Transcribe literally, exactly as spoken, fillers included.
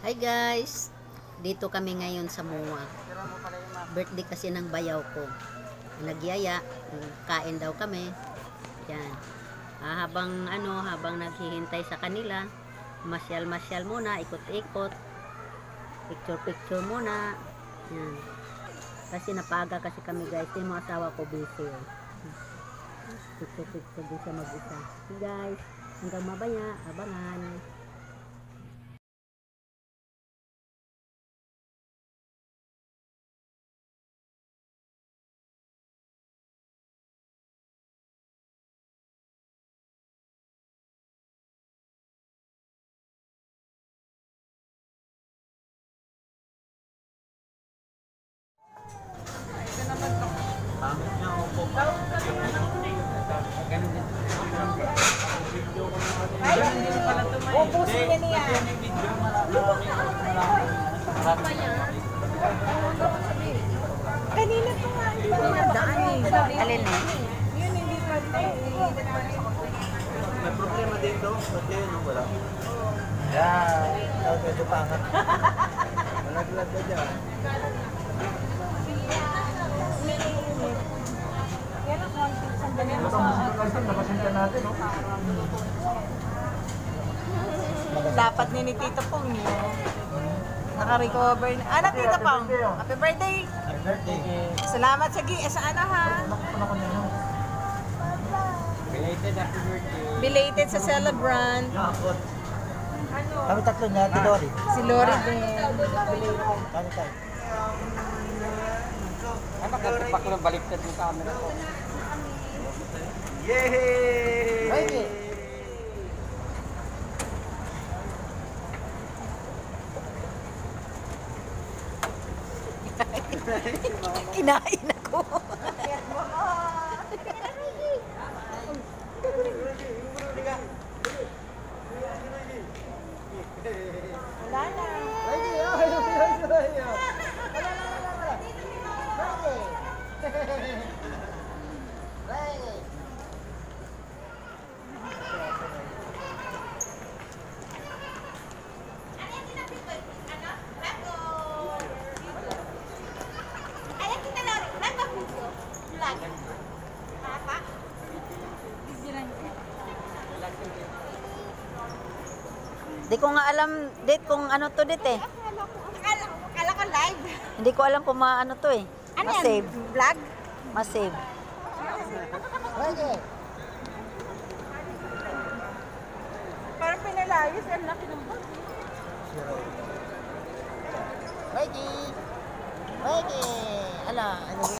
Hi guys, dito kami ngayon sa Mua. Birthday kasi ng bayaw ko. Nagyaya, kain daw kami. Yan. Ah, habang ano, habang naghihintay sa kanila, masyal-masyal muna, ikot-ikot. Picture-picture muna. Yan. Kasi napaga kasi kami guys, yung mga asawa ko busy. Picture-picture din siya mag-isa. Hey guys, hanggang mabaya, abangan. Pangit niya ako po. Ganun din. Ganun din pala ito may. Ubusin niya niya. Yung video marami. Marami. Kanina pa nga, hindi pa nadaan eh. Alin eh? Yun, hindi pa tayo. May problema din to. Ba't yun? Wala. Yan. Ikaw medyo pangat. Malaglag ka dyan. Yan ang konti. Sandali mo sa... Dapat ni ni Tito Pong yun. Naka-recover na. Ah, na Tito Pong. Happy birthday. Happy birthday. Salamat sa gi. Eh, sa ano ha? Belated happy birthday. Belated sa celebrant. Yakot. Kami tatlo niya, si Lori. Si Lori din. Kami tayo. Ay, magkatipak ko ng baliktad yung camera ko. Yay! Ready? Kinain ako. Wala na. Ready? Oh, ayun, ayun, ayun. Di ko nga alam, dit kung ano to dit eh. Akala, akala ko live. Hindi ko alam kung maano to eh. Ano yan? Ma-save. Vlog? Ma-save. Parang pinalayos. Ang laki ng bag. Ready? Ready? Ala, ano